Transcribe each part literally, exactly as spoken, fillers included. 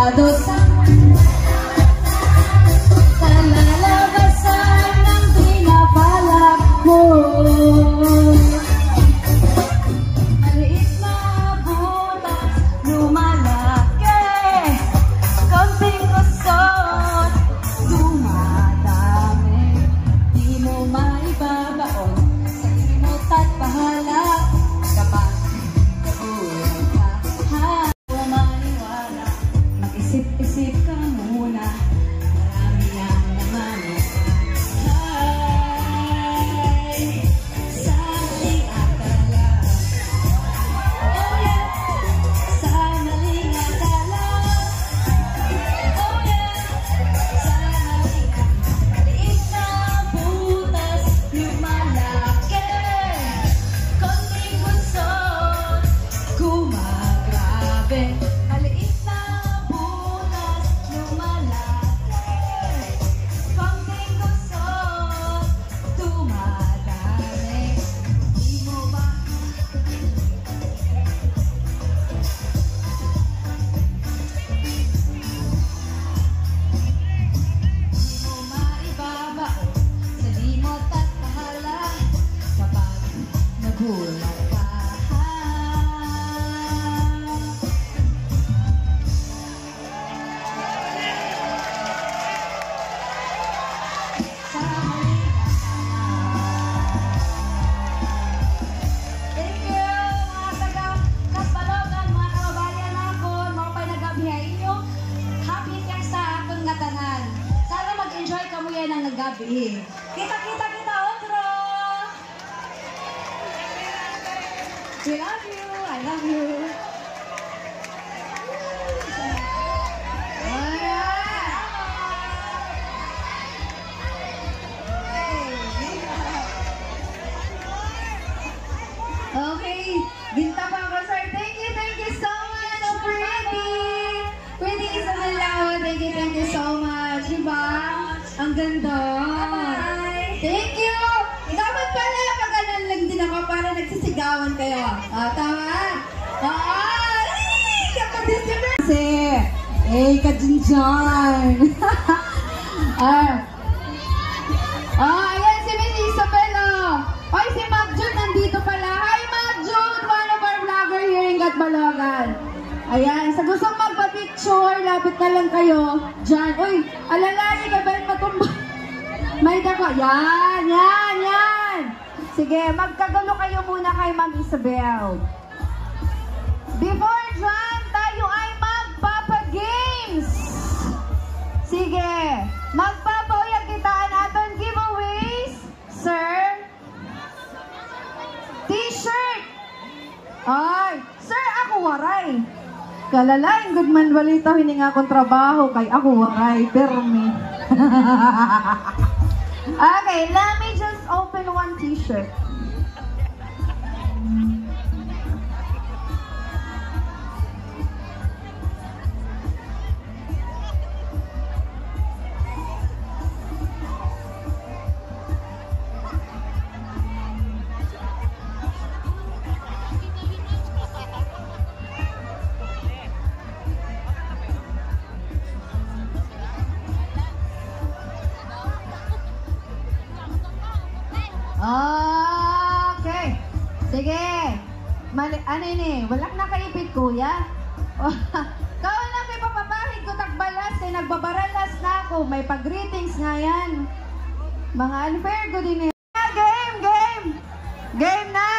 Sabado sa kalalabasan ng pinapalak mo. Maliit na butas, lumalaki, konting kusot, dumadami. Di mo maibabaon sa limot at bahala kapag nagulat ka. Ha, maniwala, mag-isip-isip ka muna. Marami ang naman ay sa maling akala. Oh yeah, sa maling akala. Oh yeah, sa maling akala. Liit na butas, lumalaki, konting kusot, gumagrabe. Maliit na butas, lumalaki, konting kusot, dumadami. Di mo ba Di mo maibabaon sa limot at bahala kapag nagulat ka. Sa maling Thank you, mga taga-Kasbalogan, mga kababayan nakon, mga panagabihay inyo. Happy kang sa akong ngatanan. Sana mag-enjoy ka mo yan ang nagabi. Kita-kita kita, otro! We love you, I love you. Okay, Binta pa ako, sir. Thank you, thank you so much, Pretty. Pretty Isabelao, thank you, thank you so much. Diba? Ang ganda. Thank you. Dapat pala, pag-anan lang din ako para nagsisigawan kayo. Ah, tama? Ah, ay, kapag-disipin. Kasi, eh, ka-dyan-dyan. ah, ah, ayan si Miss Isabella. Ay, si Mac Jun nandito pala. Hi, Mac Jun! One of our vlogger here in Kasbalogan. Ayan, sa gustong magpa-picture, lapit na lang kayo. Diyan. Uy, alalay, kabay matumba. May dako. Yan, yan, yan. Sige, magkagulo kayo muna kay Ma'am Isabel. Before dyan, tayo ay magpapa-games. Sige, magpapa-uyag kita natin giveaways, sir. T-shirt! Ay, sir, ako waray. Kalalain, good man balita, hininga akong trabaho, kay ako waray, permi. Okay, let me just open one t-shirt. Okay. Sige. Mali, ano ini? Walang nakaipit, kuya. Kau lang may papapahid ko tagbalas kay nagbabaralas na ako. May pag-greetings nga yan. Mga unfair ko din eh. Game, game. Game na.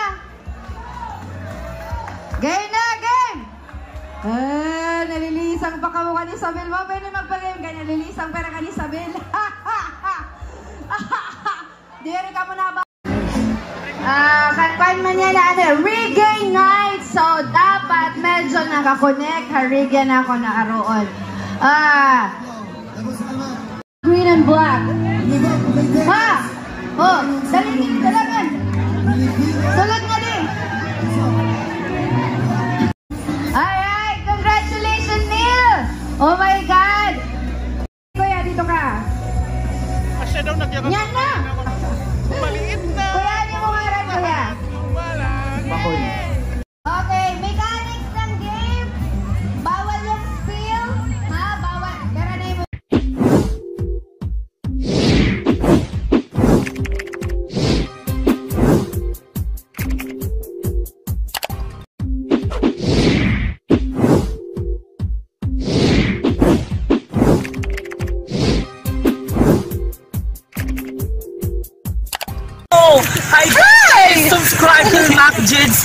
Game na, game. Eh, nalilisang pa ka mo ka ni Isabel. Mo, pwede magpa-game ka. Nalilisang pera ka ni Isabel. Diri ka mo na ba? Ah, kanpan man yan na ano, reggae night. So, dapat medyo nakakonect. Harigyan ako na aroon. Ah, green and black. Ha? Oh, dali din, dalagan. Sulod nga din. Alright, congratulations, Neil. Oh my God. Kuya, dito ka. Asya daw nagyakap. Yan na. Maliit na. Kuya, ano mo nga rin, kuya? Bakoy. Okay, mechanics ng game. Bawal yung spill. Ha?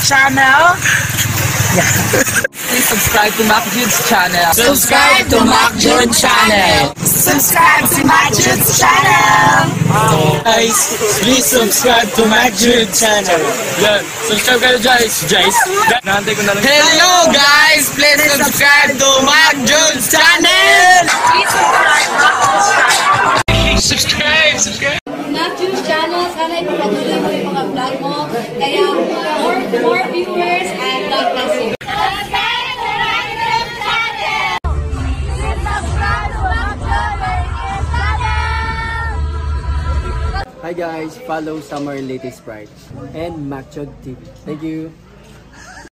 channel. Please subscribe to Mac Jude's channel. Subscribe to Mac Jude channel. Subscribe to Mac Jude's channel. Guys, please subscribe to Mac Jude channel. Yan, subscribe kayo guys. Guys, nahantay ko na lang. Hello guys, please subscribe to Mac Jude's channel. Subscribe, subscribe. Mac Jude's channel, sana ipapatuloy mo yung mga vlog mo. Kaya more, more viewers and God bless you. Hi guys, follow Summer Latest Sprite and MacJud T V. Thank you.